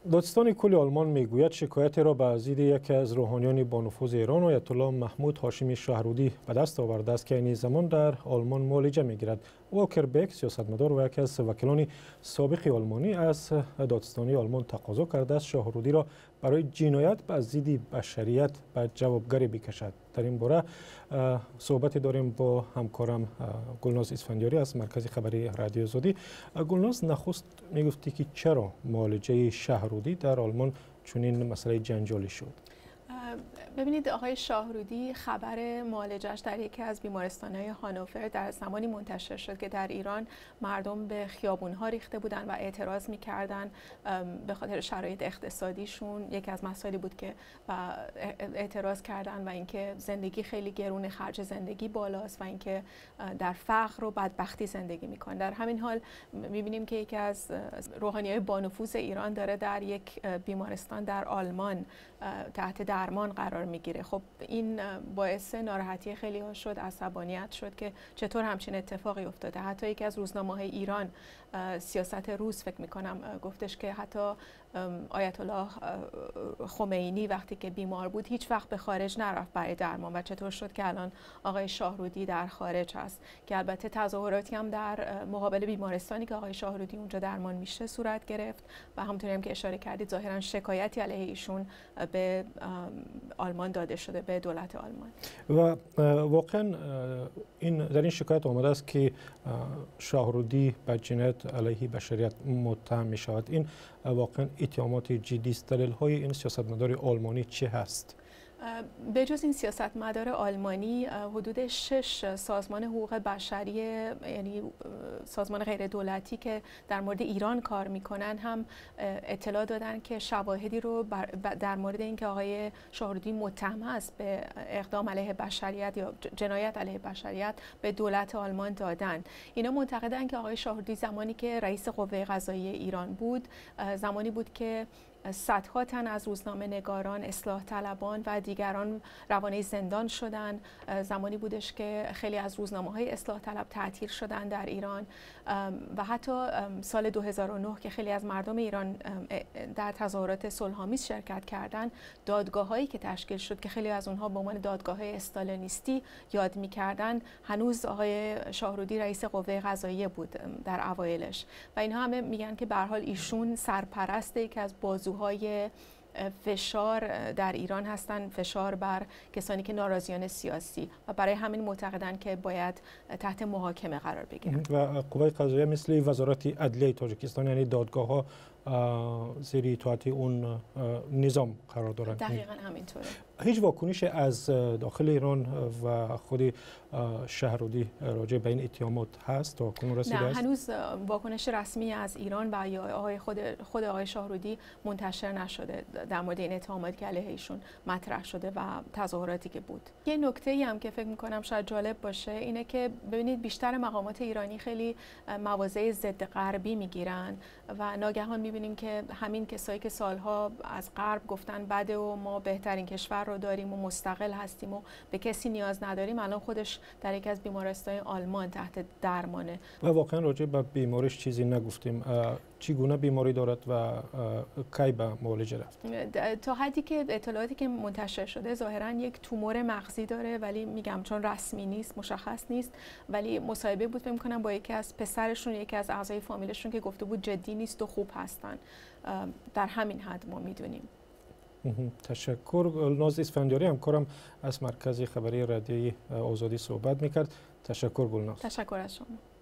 دادستان کل آلمان میگوید شکایتی را به ضد یکی از روحانیان با نفوذ ایران آیت الله محمود هاشمی شهرودی به دست آورده است که این زمان در آلمان معالجه میگیرد. واکر بیک سیاستمدار و یکی از وکیلان سابق آلمانی از دادستانی آلمان تقاضا کرده است شهرودی را برای جنایت به ضد بشریت به جوابگری بکشد. در این باره صحبت داریم با همکارم گلناز اسفندیاری از مرکز خبری رادیو آزادی. گلناز، نخست میگفتی که چرا معالجه شهرودی در آلمان چنین مسئله جنجالی شد؟ ببینید، آقای شاهرودی خبر معالجه‌اش در یکی از بیمارستان‌های هانوفر در زمانی منتشر شد که در ایران مردم به خیابون‌ها ریخته بودن و اعتراض می‌کردن به خاطر شرایط اقتصادیشون. یکی از مسائلی بود که اعتراض کردن و اینکه زندگی خیلی گرون، خرج زندگی بالاست و اینکه در فقر و بدبختی زندگی می‌کنن. در همین حال می‌بینیم که یکی از روحانی‌های بانفوذ ایران داره در یک بیمارستان در آلمان تحت درمان قرار میگیره. خب این باعث ناراحتی خیلی ها شد، عصبانیت شد که چطور همچین اتفاقی افتاده. حتی یکی از روزنامه‌های ایران، سیاست روز فکر میکنم، گفتش که حتی آیت الله خمینی وقتی که بیمار بود هیچ وقت به خارج نرفت برای درمان و چطور شد که الان آقای شاهرودی در خارج هست، که البته تظاهراتی هم در مقابل بیمارستانی که آقای شاهرودی اونجا درمان میشه صورت گرفت و همونطوری هم که اشاره کردید ظاهرا شکایتی علیه ایشون به آلمان داده شده، به دولت آلمان. و واقعا در این شکایت آمده است که شاهرودی به جنایت علیه بشریت متهم می شود. این واقعا اتهامات جدی است. دلیل‌های این سیاستمدار آلمانی چه هست؟ به جز این سیاستمدار آلمانی، حدود 6 سازمان حقوق بشری، یعنی سازمان غیر دولتی که در مورد ایران کار میکنن، هم اطلاع دادن که شواهدی رو در مورد اینکه آقای شاهرودی متهم است به اقدام علیه بشریت یا جنایت علیه بشریت به دولت آلمان دادن. اینا معتقدن که آقای شاهرودی زمانی که رئیس قوه قضاییه ایران بود، زمانی بود که صدها تن از روزنامه نگاران، اصلاح طلبان و دیگران روانه زندان شدن. زمانی بودش که خیلی از روزنامه‌های اصلاح طلب تعطیل شدن در ایران و حتی سال 2009 که خیلی از مردم ایران در تظاهرات صلح‌آمیز شرکت کردند، دادگاه‌هایی که تشکیل شد که خیلی از اونها به عنوان دادگاه‌های استالینیستی یاد می‌کردن، هنوز آقای شاهرودی رئیس قوه قضاییه بود در اوایلش و اینها همه میگن که به هر حال ایشون سرپرست یکی از بازوهای فشار در ایران هستند، فشار بر کسانی که ناراضیان سیاسی، و برای همین معتقدن که باید تحت محاکمه قرار بگیرن. و قوه قضاییه مثل وزارت عدلیه تاجیکستان، یعنی دادگاه‌ها زیر اطاعت اون نظام قرار دارند. دقیقاً همینطوره. هیچ واکنشی از داخل ایران و خود شاهرودی راجع به این اتهامات هست تا کنون رسیده است؟ نه، هنوز واکنش رسمی از ایران و یا خود آقای شاهرودی منتشر نشده در مورد این اتهاماتی که علیه ایشون مطرح شده و تظاهراتی که بود. یه نکته‌ای هم که فکر می‌کنم شاید جالب باشه اینه که ببینید بیشتر مقامات ایرانی خیلی مواضع ضد غربی میگیرن و ناگهان می‌بینیم که همین کسایی که سالها از غرب گفتن بده و ما بهترین کشور رو داریم و مستقل هستیم و به کسی نیاز نداریم، الان خودش در یکی از بیمارستان آلمان تحت درمانه. و واقعا راجع به بیماریش چیزی نگفتیم. چگونه بیماری دارد و کی به معالجه رفت؟ تا حدی که اطلاعاتی که منتشر شده ظاهرا یک تومور مغزی داره، ولی میگم چون رسمی نیست، مشخص نیست، ولی مصاحبه بود فکر می‌کنم با یکی از پسرشون، یکی از اعضای فامیلشون که گفته بود جدی نیست و خوب هستن. در همین حد ما میدونیم. تشکر. گلناز اسفندیاری همکارم از مرکز خبری رادیوی آزادی صحبت میکرد. تشکر گلناز. تشکر از شما.